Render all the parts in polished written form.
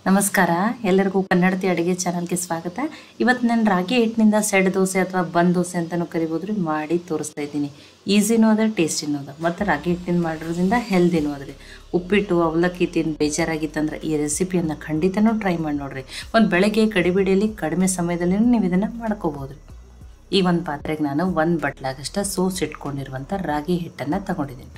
ನಮಸ್ಕಾರ ಎಲ್ಲರಿಗೂ ಕನ್ನಡತಿ ಅಡುಗೆ ಚಾನಲ್ಗೆ ಸ್ವಾಗತ. ಇವತ್ತು ನಾನು ರಾಗಿ ಹಿಟ್ಟಿನಿಂದ ಸೆಡ್ ದೋಸೆ ಅಥವಾ ಬಂದ್ ದೋಸೆ ಅಂತಲೂ ಕರಿಬೋದು ಮಾಡಿ ತೋರಿಸ್ತಾ ಇದ್ದೀನಿ. ಈಸಿನೂ ಅದ ಟೇಸ್ಟಿನೂ ಅದ ಮತ್ತು ರಾಗಿ ಹಿಟ್ಟಿನಿಂದ ಮಾಡಿರೋದ್ರಿಂದ ಹೆಲ್ದಿನೂ ಅದ್ರಿ. ಉಪ್ಪಿಟ್ಟು ಅವಲಕ್ಕಿ ತಿಂದು ಬೇಜಾರಾಗಿತ್ತಂದ್ರೆ ಈ ರೆಸಿಪಿಯನ್ನು ಖಂಡಿತನೂ ಟ್ರೈ ಮಾಡಿ ನೋಡ್ರಿ. ಒಂದು ಬೆಳಗ್ಗೆ ಕಡಿಬಿಡಿಯಲ್ಲಿ ಕಡಿಮೆ ಸಮಯದಲ್ಲಿ ನೀವು ಇದನ್ನು ಮಾಡ್ಕೋಬೋದು. ಈ ಒಂದು ಪಾತ್ರೆಗೆ ನಾನು ಒಂದು ಬಟ್ಲಾಗಷ್ಟು ಸೋಸ್ ಇಟ್ಕೊಂಡಿರುವಂಥ ರಾಗಿ ಹಿಟ್ಟನ್ನು ತಗೊಂಡಿದ್ದೀನಿ.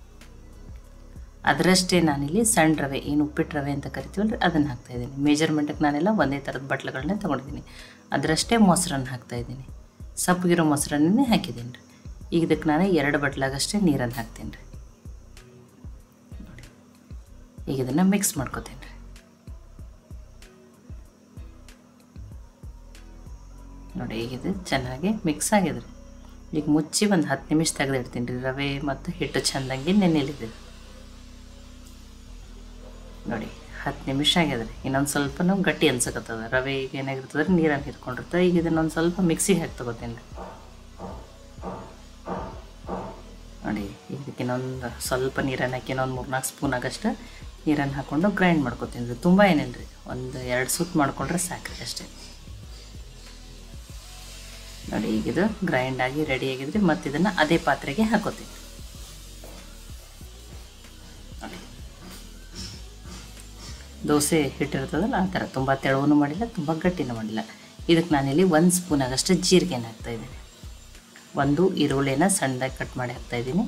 ಅದರಷ್ಟೇ ನಾನಿಲ್ಲಿ ಸಣ್ಣ ರವೆ, ಏನು ಉಪ್ಪಿಟ್ಟು ರವೆ ಅಂತ ಕರಿತೀವಲ್ರಿ, ಅದನ್ನು ಹಾಕ್ತಾಯಿದ್ದೀನಿ. ಮೇಜರ್ಮೆಂಟಿಗೆ ನಾನೆಲ್ಲ ಒಂದೇ ಥರದ ಬಟ್ಲುಗಳನ್ನೇ ತೊಗೊಂಡಿದ್ದೀನಿ. ಅದರಷ್ಟೇ ಮೊಸರನ್ನು ಹಾಕ್ತಾಯಿದ್ದೀನಿ. ಸಪ್ಪಗಿರೋ ಮೊಸರನ್ನೇ ಹಾಕಿದ್ದೀನಿ ರೀ. ಈಗ ಇದಕ್ಕೆ ನಾನು 2 ಬಟ್ಲಾಗಷ್ಟೇ ನೀರನ್ನು ಹಾಕ್ತೀನಿ ರೀ. ನೋಡಿ, ಈಗ ಇದನ್ನು ಮಿಕ್ಸ್ ಮಾಡ್ಕೊತೀನಿ ರೀ. ನೋಡಿ, ಈಗ ಇದು ಚೆನ್ನಾಗಿ ಮಿಕ್ಸ್ ಆಗಿದೆ ರೀ. ಈಗ ಮುಚ್ಚಿ ಒಂದು 10 ನಿಮಿಷ ತೆಗೆದಿಡ್ತೀನಿ ರೀ. ರವೆ ಮತ್ತು ಹಿಟ್ಟು ಚೆಂದಂಗೆ ನೆನೆಯಲಿದೆ. ನೋಡಿ, 10 ನಿಮಿಷ ಆಗ್ಯದ್ರಿ. ಇನ್ನೊಂದು ಸ್ವಲ್ಪ ನಾವು ಗಟ್ಟಿ ಅನ್ಸಕತ್ತದ. ರವೆ ಈಗ ಏನಾಗಿರ್ತದೆ ನೀರನ್ನು ಹಿಡ್ಕೊಂಡಿರ್ತದೆ. ಈಗ ಇದನ್ನೊಂದು ಸ್ವಲ್ಪ ಮಿಕ್ಸಿಗೆ ಹಾಕಿ ತೊಗೋತೀನಿ ರೀ. ನೋಡಿ, ಇದಕ್ಕೆ ಇನ್ನೊಂದು ಸ್ವಲ್ಪ ನೀರನ್ನು ಹಾಕಿ ಇನ್ನೊಂದು 3-4 ಸ್ಪೂನ್ ಆಗಷ್ಟು ನೀರನ್ನು ಹಾಕ್ಕೊಂಡು ಗ್ರೈಂಡ್ ಮಾಡ್ಕೊತೀನಿ ರೀ. ತುಂಬ ಏನಿಲ್ಲ ರೀ, ಒಂದು 2 ಸುತ್ತು ಮಾಡ್ಕೊಂಡ್ರೆ ಸಾಕ್ರಿ ಅಷ್ಟೇ. ನೋಡಿ, ಈಗಿದು ಗ್ರೈಂಡ್ ಆಗಿ ರೆಡಿ ಆಗಿದ್ರಿ. ಮತ್ತು ಇದನ್ನು ಅದೇ ಪಾತ್ರೆಗೆ ಹಾಕೋತೀನಿ. ದೋಸೆ ಹಿಟ್ಟಿರ್ತದಲ್ಲ ಆ ಥರ ತುಂಬ ತೆಳುವೂ ಮಾಡಿಲ್ಲ, ತುಂಬ ಗಟ್ಟಿನೂ ಮಾಡಿಲ್ಲ. ಇದಕ್ಕೆ ನಾನಿಲ್ಲಿ 1 ಸ್ಪೂನ್ ಆಗಷ್ಟು ಜೀರಿಗೆನ ಹಾಕ್ತಾಯಿದ್ದೀನಿ. 1 ಈರುಳ್ಳಿನ ಸಣ್ಣದಾಗಿ ಕಟ್ ಮಾಡಿ ಹಾಕ್ತಾಯಿದ್ದೀನಿ.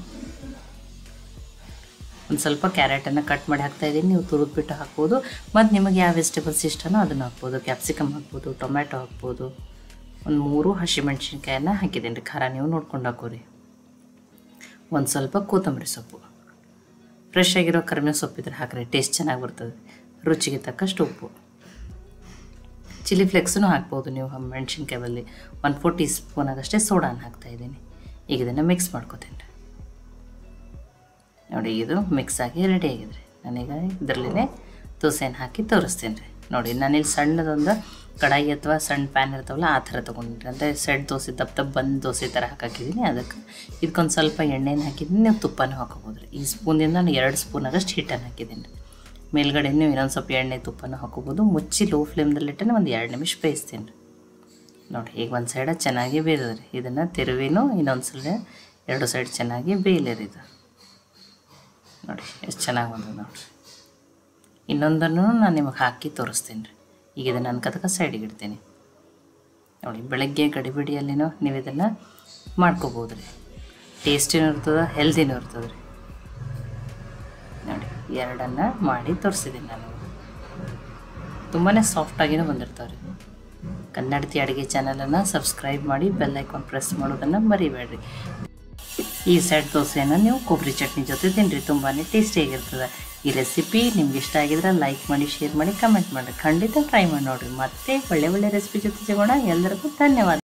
ಒಂದು ಸ್ವಲ್ಪ ಕ್ಯಾರೆಟನ್ನು ಕಟ್ ಮಾಡಿ ಹಾಕ್ತಾಯಿದ್ದೀನಿ. ನೀವು ತುರಿದ್ಬಿಟ್ಟು ಹಾಕ್ಬೋದು. ಮತ್ತು ನಿಮಗೆ ಯಾವ ವೆಜಿಟೇಬಲ್ಸ್ ಇಷ್ಟನೋ ಅದನ್ನು ಹಾಕ್ಬೋದು. ಕ್ಯಾಪ್ಸಿಕಮ್ ಹಾಕ್ಬೋದು, ಟೊಮ್ಯಾಟೊ ಹಾಕ್ಬೋದು. ಒಂದು 3 ಹಸಿಮೆಣ್ಸಿನ್ಕಾಯನ್ನು ಹಾಕಿದ್ದೀನಿ ರೀ. ಖಾರ ನೀವು ನೋಡ್ಕೊಂಡು ಹಾಕೋರಿ. ಒಂದು ಸ್ವಲ್ಪ ಕೊತ್ತಂಬರಿ ಸೊಪ್ಪು, ಫ್ರೆಶ್ ಆಗಿರೋ ಕರಿಬೇವು ಸೊಪ್ಪಿದ್ರೆ ಹಾಕ್ರಿ, ಟೇಸ್ಟ್ ಚೆನ್ನಾಗಿ ಬರ್ತದೆ. ರುಚಿಗೆ ತಕ್ಕಷ್ಟು ಉಪ್ಪು, ಚಿಲ್ಲಿ ಫ್ಲೇಕ್ಸನ್ನು ಹಾಕ್ಬೋದು ನೀವು. ಮೆಣಸಿನ್ಕಾಯಿ ಬದಲಿ 1/4 ಟೀ ಸ್ಪೂನ್ ಆಗಷ್ಟೇ ಸೋಡಾನ ಹಾಕ್ತಾಯಿದ್ದೀನಿ. ಈಗ ಇದನ್ನು ಮಿಕ್ಸ್ ಮಾಡ್ಕೊತೀನಿ ರೀ. ನೋಡಿ, ಇದು ಮಿಕ್ಸ್ ಆಗಿ ರೆಡಿ ಆಗಿದೆ ರೀ. ನಾನೀಗ ಇದರಲ್ಲೇ ದೋಸೆನ ಹಾಕಿ ತೋರಿಸ್ತೀನಿ ರೀ. ನೋಡಿ, ನಾನಿಲ್ಲಿ ಸಣ್ಣದೊಂದು ಕಡಾಯಿ ಅಥವಾ ಸಣ್ಣ ಪ್ಯಾನ್ ಇರ್ತಾವಲ್ಲ ಆ ಥರ ತೊಗೊಂಡಿರಿ. ಅಂದರೆ ಸೆಡ್ ದೋಸೆ ದಪ್ಪ ಬಂದು ದೋಸೆ ಥರ ಹಾಕಿದ್ದೀನಿ. ಅದಕ್ಕೆ ಇದಕ್ಕೊಂದು ಸ್ವಲ್ಪ ಎಣ್ಣೆನ ಹಾಕಿದ್ದೀನಿ. ನೀವು ತುಪ್ಪನೂ ಹಾಕೋಬೋದು ರೀ. ಈ ಸ್ಪೂನಿಂದ ನಾನು 2 ಸ್ಪೂನ್ ಆಗಷ್ಟು ಹಿಟ್ಟನ್ನು ಹಾಕಿದ್ದೀನಿ ರೀ. ಮೇಲ್ಗಡೆ ನೀವು ಇನ್ನೊಂದು ಸ್ವಲ್ಪ ಎಣ್ಣೆ ತುಪ್ಪನೂ ಹಾಕೋಬೋದು. ಮುಚ್ಚಿ ಲೋ ಫ್ಲೇಮ್ದಲ್ಲಿಟ್ಟೆ ಒಂದು 2 ನಿಮಿಷ ಬೇಯಿಸ್ತೀನಿ ರೀ. ನೋಡಿ, ಈಗ ಒಂದು ಸೈಡ ಚೆನ್ನಾಗಿ ಬೇಯ್ದದೆ ರೀ. ಇದನ್ನು ತಿರುವಿನೂ ಇನ್ನೊಂದು ಸಲ 2 ಸೈಡ್ ಚೆನ್ನಾಗಿ ಬೇಯಲಿ ರೀ. ಇದು ನೋಡಿ ಎಷ್ಟು ಚೆನ್ನಾಗಿ ಬಂದದ ನೋಡಿರಿ. ಇನ್ನೊಂದನ್ನು ನಾನು ನಿಮಗೆ ಹಾಕಿ ತೋರಿಸ್ತೀನಿ ರೀ. ಈಗ ಇದನ್ನು ಅನ್ಕತಕ್ಕ ಸೈಡಿಗೆ ಇಡ್ತೀನಿ. ನೋಡಿ, ಬೆಳಗ್ಗೆ ಗಡಿಬಿಡಿಯಲ್ಲಿನೂ ನೀವು ಇದನ್ನು ಮಾಡ್ಕೋಬೋದು ರೀ. ಟೇಸ್ಟಿನೂ ಇರ್ತದೆ, ಹೆಲ್ದಿನೂ ಇರ್ತದೆ ರೀ. ನೋಡಿ, 2 ಮಾಡಿ ತೋರಿಸಿದ್ದೀನಿ ನಾನು. ತುಂಬಾ ಸಾಫ್ಟಾಗಿನೂ ಬಂದಿರ್ತಾವೆ ರೀ. ಕನ್ನಡತಿ ಅಡುಗೆ ಚಾನಲನ್ನು ಸಬ್ಸ್ಕ್ರೈಬ್ ಮಾಡಿ, ಬೆಲ್ ಐಕಾನ್ ಪ್ರೆಸ್ ಮಾಡೋದನ್ನು ಮರಿಬೇಡ್ರಿ. ಈ ಸೆಟ್ ದೋಸೆಯನ್ನು ನೀವು ಕೊಬ್ಬರಿ ಚಟ್ನಿ ಜೊತೆ ತಿನ್ನಿರಿ, ತುಂಬಾ ಟೇಸ್ಟಿಯಾಗಿರ್ತದೆ. ಈ ರೆಸಿಪಿ ನಿಮ್ಗೆ ಇಷ್ಟ ಆಗಿದ್ರೆ ಲೈಕ್ ಮಾಡಿ, ಶೇರ್ ಮಾಡಿ, ಕಮೆಂಟ್ ಮಾಡಿರಿ. ಖಂಡಿತ ಟ್ರೈ ಮಾಡಿ ನೋಡಿರಿ. ಮತ್ತೆ ಒಳ್ಳೆ ರೆಸಿಪಿ ಜೊತೆ ಸಿಗೋಣ. ಎಲ್ಲರಿಗೂ ಧನ್ಯವಾದ.